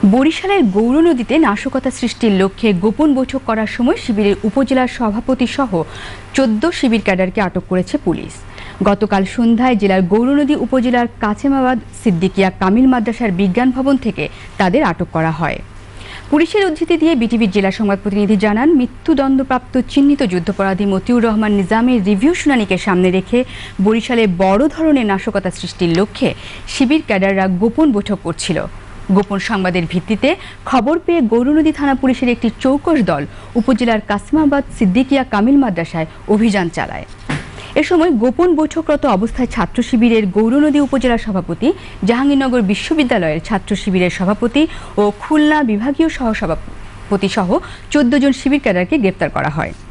বরিশালের গৌর নদীতে নাশকতা সৃষ্টির লক্ষ্যে গোপন বৈঠক করার সময় শিবিরের উপজেলার সভাপতি সহ ১৪ শিবির ক্যাডারকে আটক করেছে পুলিশ। গতকাল সন্ধ্যায় জেলার গৌরনদী উপজেলার কাছেমাবাদ সিদ্দিকিয়া কামিল মাদ্রাসার বিজ্ঞান ভবন থেকে তাদের আটক করা হয়। পুলিশের উদ্ধৃতি দিয়ে বিটিভির জেলা সংবাদ প্রতিনিধি জানান, মৃত্যুদণ্ডপ্রাপ্ত চিহ্নিত যুদ্ধাপরাধী মতিউর রহমান নিজামের রিভিউ শুনানিকে সামনে রেখে বরিশালে বড় ধরনের নাশকতা সৃষ্টির লক্ষ্যে শিবির ক্যাডাররা গোপন বৈঠক করছিল। গোপন সংবাদের ভিত্তিতে খবর পেয়ে গৌরনদী থানা পুলিশের একটি চৌকস দল উপজেলার কাসিমাবাদ সিদ্দিকিয়া কামিল মাদ্রাসায় অভিযান চালায়। এ সময় গোপন বৈঠকরত অবস্থায় ছাত্র শিবিরের গৌরনদী উপজেলা সভাপতি, জাহাঙ্গীরনগর বিশ্ববিদ্যালয়ের ছাত্র শিবিরের সভাপতি ও খুলনা বিভাগীয় সহসভাপতি সহ ১৪ জন শিবির ক্যাডারকে গ্রেপ্তার করা হয়।